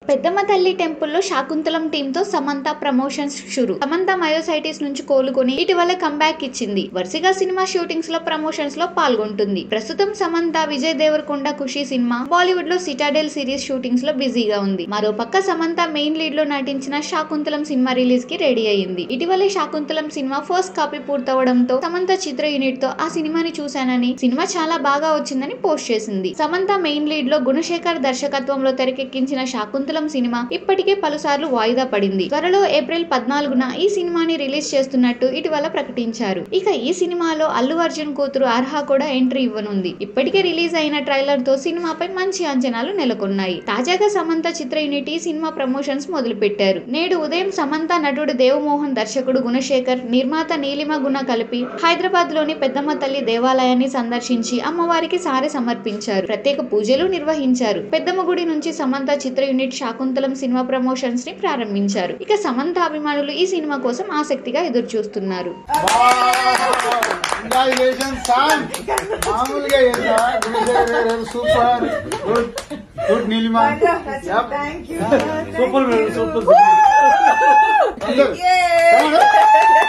పెద్దమ్మ తల్లి టెంపుల్లో శాకుంతలం టీమ్ తో సమంత ప్రమోషన్స్ షురు. సమంత మయోసైటిస్ నుంచి కోలుకొని ఇటీవల కంబ్యాక్ ఇచ్చింది. వరుసగా సినిమా షూటింగ్స్ లో ప్రమోషన్స్ లో పాల్గొంటుంది. ప్రస్తుతం సమంత విజయ్ దేవరకొండ ఖుషి సినిమా, బాలీవుడ్ లో సిటాడెల్ సిరీస్ షూటింగ్స్ లో బిజీగా ఉంది. మరో పక్క సమంత మెయిన్ లీడ్ లో నటించిన శాకుంతలం సినిమా రిలీజ్ కి రెడీ అయ్యింది. ఇటీవలే శాకుంతలం సినిమా ఫస్ట్ కాపీ పూర్తవడంతో సమంత చిత్ర యూనిట్ తో ఆ సినిమాని చూశానని, సినిమా చాలా బాగా వచ్చిందని పోస్ట్ చేసింది. సమంత మెయిన్ లీడ్ లో గుణశేఖర్ దర్శకత్వంలో తెరకెక్కించిన శాకుంతలం సినిమా ఇప్పటికే పలుసార్లు వాయిదా పడింది. త్వరలో ఏప్రిల్ 14న ఈ సినిమాని రిలీజ్ చేస్తున్నట్టు ఇటీవల ప్రకటించారు. ఇక ఈ సినిమాలో అల్లు అర్జున్ కూతురు అర్హా కూడా ఎంట్రీ ఇవ్వనుంది. ఇప్పటికే రిలీజ్ అయిన ట్రైలర్ తో సినిమాపై మంచి అంచనాలు నెలకొన్నాయి. తాజాగా సమంత చిత్ర యూనిట్ ఈ సినిమా ప్రమోషన్స్ మొదలు పెట్టారు. నేడు ఉదయం సమంత, నటుడు దేవమోహన్, దర్శకుడు గుణశేఖర్, నిర్మాత నీలిమ గుణ కలిపి హైదరాబాద్ లోని పెద్దమ్మ తల్లి దేవాలయాన్ని సందర్శించి అమ్మవారికి సారె సమర్పించారు. ప్రత్యేక పూజలు నిర్వహించారు. పెద్దమ్మ గుడి నుంచి సమంత చిత్ర యూనిట్ శాకుంతలం సినిమా ప్రమోషన్స్ ని ప్రారంభించారు. ఇక సమంత అభిమానులు ఈ సినిమా కోసం ఆసక్తిగా ఎదురు చూస్తున్నారు. సూపర్